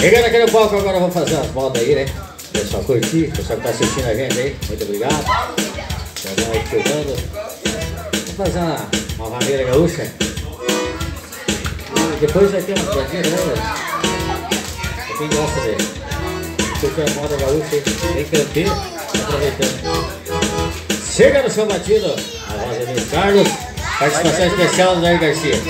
Chegando aqui no palco agora, vamos fazer umas modas aí, né? Pessoal curtir, pessoal que tá assistindo a gente aí, muito obrigado. Estamos aí filmando. Vamos fazer uma vaneira gaúcha. E depois vai ter umas coisinhas, né, velho? Pra quem gosta dele. Curtir a moda gaúcha aí, bem campeiro, aproveitando. Chega no seu batido, a voz é do Carlos, participação especial do Jair Garcia.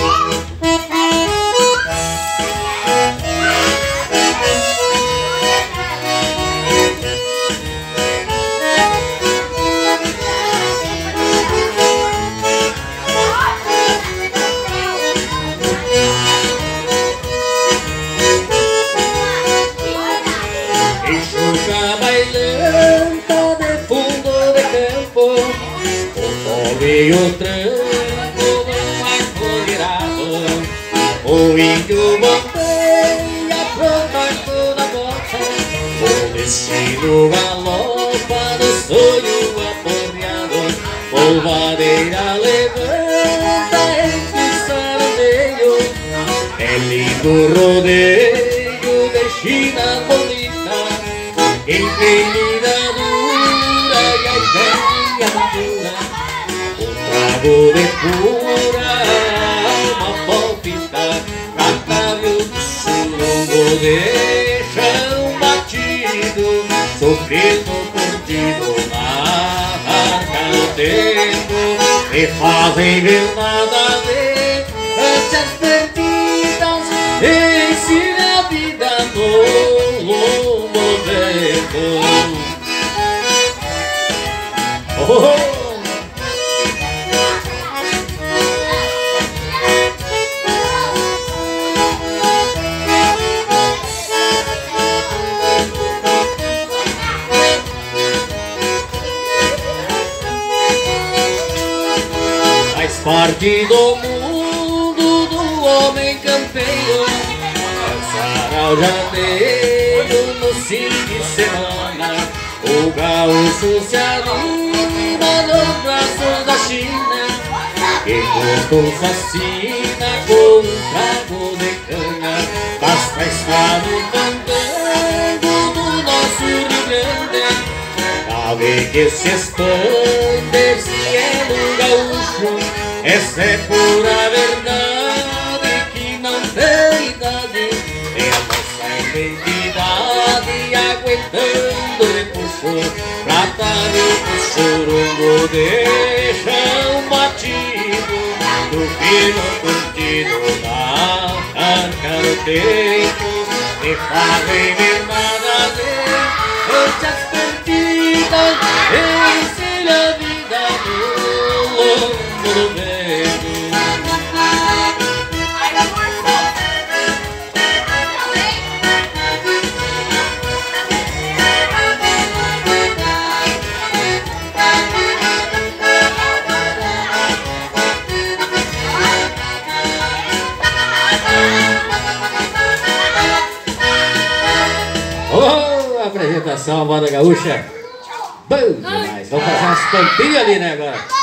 Bailando de fundo de campo, o tranco do arco virado, o índio bombeia pro barco da bota, o destino galopa no sonho aporreado, polvadeira levanta entre o sarandeio, é lindo rodeio de China bonita. Quem tem vida dura e a ideia madura, um trago de pura alma palpita, Catavio do surungo de chão batido, sofrido, curtido na arca do tempo, e fazem ver nada ver ansias perdidas, ensina a vida no lombo. Faz parte do mundo do homem campeiro, dançar ao janeiro no fim de semana, o gaúcho se anima nos braços da China, que corpo fascina com um trago de cana, basta estar no fandango do nosso Rio Grande, sabe que se expande esse cielo gaúcho, essa é pura verdade que não tem idade, é a nossa identidade aguentando repuxo, Catavio do surungo de chão batido, do fino curtido na arca do tempo, e fazem ver nada ver ansias perdidas, ensina a vida no lombo do vento. Apresentação, moda gaúcha. Bom demais. Vamos fazer umas tampinhas ali, né, agora?